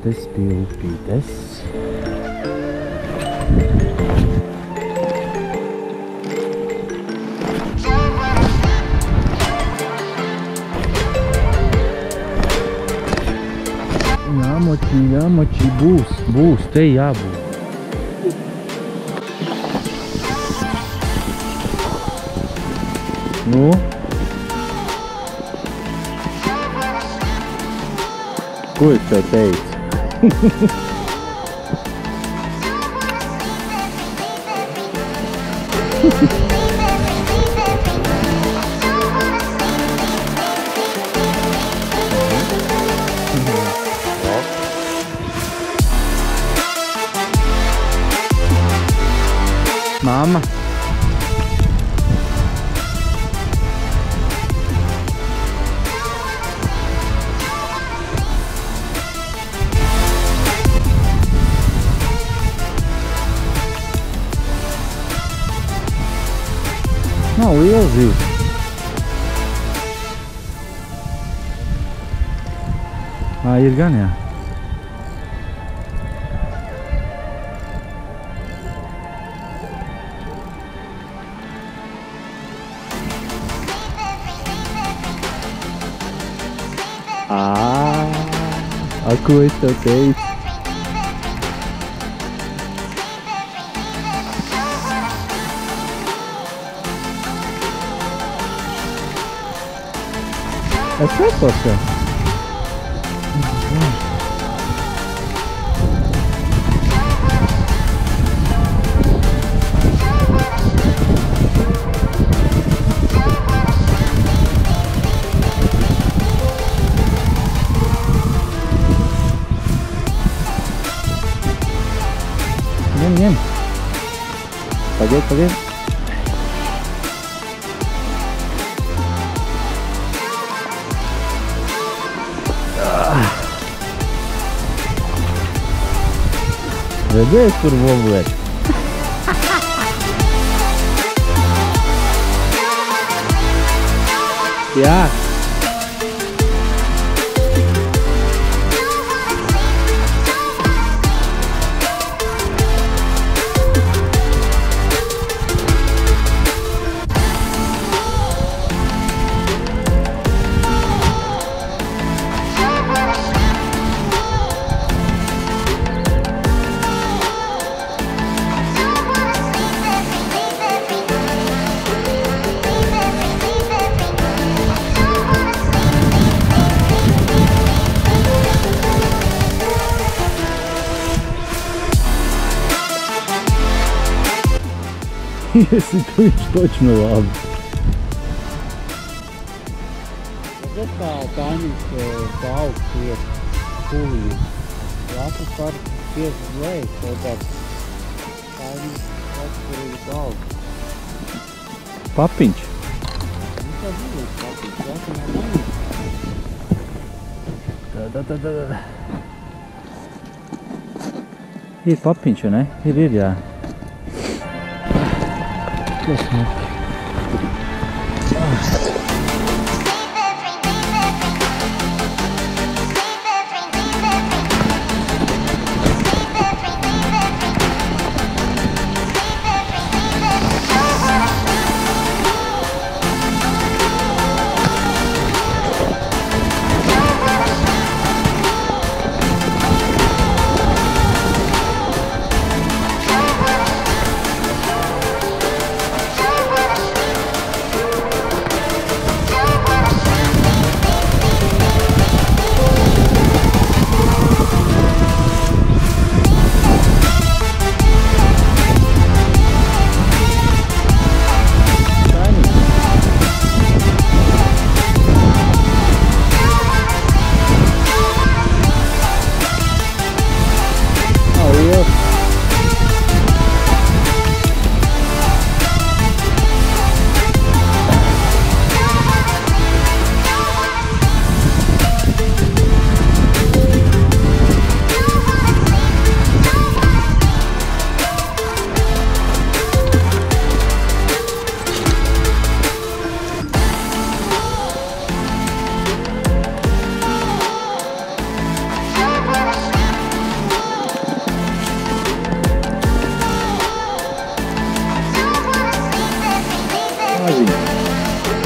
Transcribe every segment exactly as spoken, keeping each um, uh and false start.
upītes, pie upītes. Jāmoči, jāmoči, būs, būs, te jābūt. Nu? Ko es tev teicu? Mama. Nav liela zivs. Ā, ir gan, jā. Ā, a ko es tev teicu? Es nepašu. Ņem, ņem. Pagaid, pagaid. Redzēji, kur voblēt? Jā. Если viņš точно labi. Tagad tā kaimiņš pa augstu iet pulī. Jāsas par tieši zvēju, kaut tāds kaimiņš atskarīgi pa augstu. Papiņš? Nu tā dzīvos papiņš, jāsam ar mani. Tā, tā, tā, tā. Ir papiņš, vai ne? Ir, ir, jā. Tas smuki.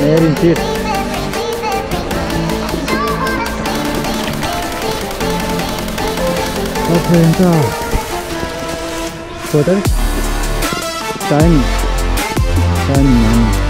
air in seat. Okay, enter. Further. Time. Time.